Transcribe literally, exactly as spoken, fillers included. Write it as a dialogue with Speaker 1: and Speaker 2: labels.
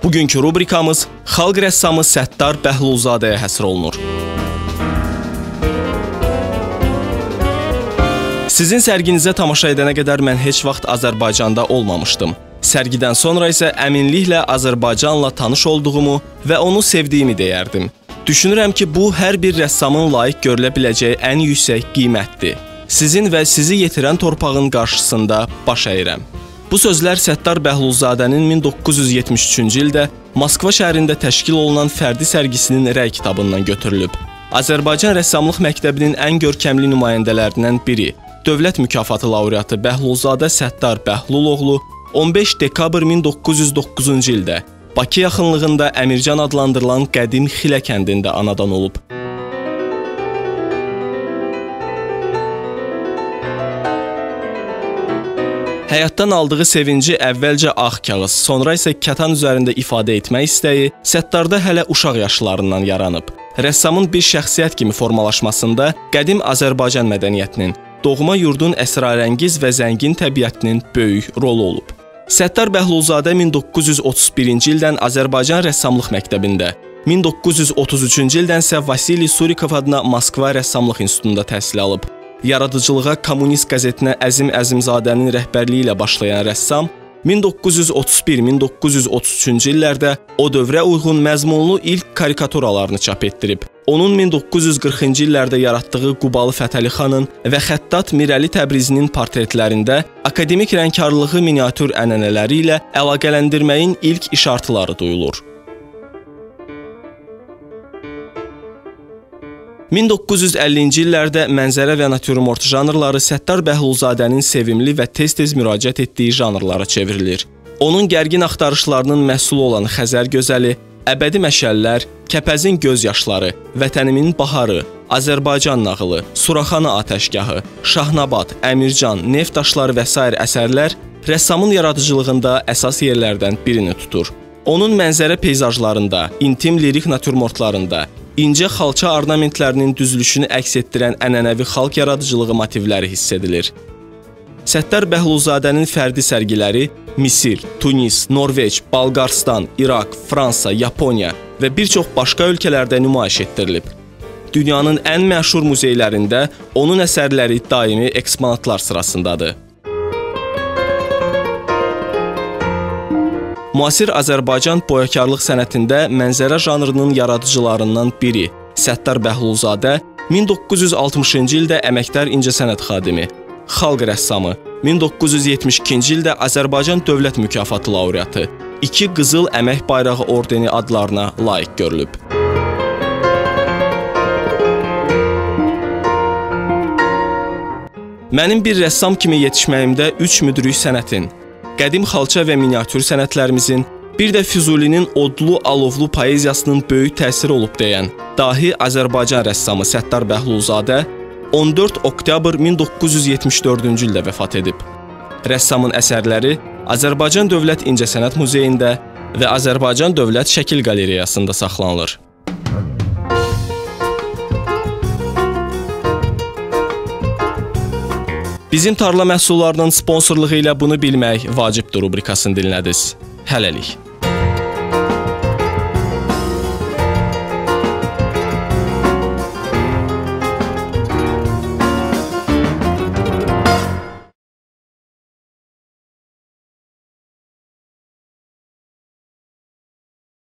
Speaker 1: Bugünkü rubrikamız xalq rəssamı Səttar Bəhlulzadəyə həsr olunur. Sizin sərginizə tamaşa edənə qədər mən heç vaxt Azərbaycanda olmamışdım. Sərgidən sonra isə əminliklə Azərbaycanla tanış olduğumu və onu sevdiyimi deyərdim. Düşünürəm ki, bu hər bir rəssamın layiq görülə biləcəyi ən yüksək qiymətdir. Sizin və sizi yetirən torpağın qarşısında baş əyirəm. Bu sözlər Səttar Bəhlulzadənin min doqquz yüz yetmiş üçüncü ildə Moskva şəhərində təşkil olunan fərdi sərgisinin rəy kitabından götürülüb. Azərbaycan Rəssamlıq Məktəbinin ən görkəmli nümayəndələrindən biri, Dövlət mükafatı laureatı Bəhlulzadə Səttar Bəhluloğlu on beş dekabr min doqquz yüz doqquzuncu ildə Bakı yaxınlığında Əmircan adlandırılan qədim Xilə kəndində anadan olub. Həyatdan aldığı sevinci əvvəlcə ağ kağız, sonra isə kətan üzərində ifadə etmək istəyi Səttarda hələ uşaq yaşlarından yaranıb. Rəssamın bir şəxsiyyət kimi formalaşmasında qədim Azərbaycan mədəniyyətinin, doğma yurdun əsrarəngiz və zəngin təbiətinin böyük rolu olub. Səttar Bəhlulzadə min doqquz yüz otuz birinci ildən Azərbaycan Rəssamlıq Məktəbində, min doqquz yüz otuz üçüncü ildən isə Vasili Surikov adına Moskva Rəssamlıq İnstitutunda təhsil alıb. Yaradıcılığa Kommunist qəzetinə Əzim Əzimzadənin rəhbərliyi ilə başlayan rəssam, min doqquz yüz otuz bir min doqquz yüz otuz üçüncü illərdə o dövrə uyğun məzmunlu ilk karikaturalarını çap etdirib. Onun min doqquz yüz qırxıncı illərdə yaratdığı Qubalı Fətəli xanın və xəttat Mirəli Təbrizinin portretlərində akademik rəngkarlığı miniatür ənənələri ilə əlaqələndirməyin ilk işartıları duyulur. min doqquz yüz əllinci illərdə mənzərə və natürmort janrları Səttar Bəhlulzadənin sevimli və tez-tez müraciət etdiyi janrlara çevrilir. Onun gərgin axtarışlarının məhsulu olan Xəzər gözəli, Əbədi məşəllər, Kəpəzin göz yaşları, Vətənimin baharı, Azərbaycan nağılı, Suraxana atəşgahı, Şahnabad, Əmircan, Neft daşları və sair əsərlər rəssamın yaradıcılığında əsas yerlərdən birini tutur. Onun mənzərə peyzajlarında, intim lirik natürmortlarında, incə xalça ornamentlərinin düzülüşünü əks etdirən ənənəvi xalq yaradıcılığı motivləri hiss edilir. Səttar Bəhlulzadənin fərdi sərgiləri Misir, Tunis, Norveç, Balqaristan, İraq, Fransa, Yaponiya və bir çox başqa ölkələrdə nümayiş etdirilib. Dünyanın ən məşhur muzeylərində onun əsərləri daimi eksponatlar sırasındadır. Müasir Azərbaycan boyakarlıq sənətində mənzərə janrının yaradıcılarından biri Səttar Bəhlulzadə min doqquz yüz altmışıncı ildə əməkdar incəsənət xadimi, xalq rəssamı, min doqquz yüz yetmiş ikinci ildə Azərbaycan Dövlət mükafatı laureatı, iki Qızıl Əmək Bayrağı ordeni adlarına layiq görülüb. Mənim bir rəssam kimi yetişməyimdə üç müdrik sənətin, qədim xalça və miniatür sənətlərimizin, bir də Füzulinin odlu, alovlu poeziyasının böyük təsiri olub deyən dahi Azərbaycan rəssamı Səttar Bəhlulzadə on dörd oktyabr min doqquz yüz yetmiş dördüncü ildə vəfat edib. Rəssamın əsərləri Azərbaycan Dövlət İncəsənət Muzeyində və Azərbaycan Dövlət Şəkil Qalereyasında saxlanılır. Bizim tarla məhsullarının sponsorluğu ilə bunu bilmək vacibdir rubrikasını dinlədiniz. Hələlik.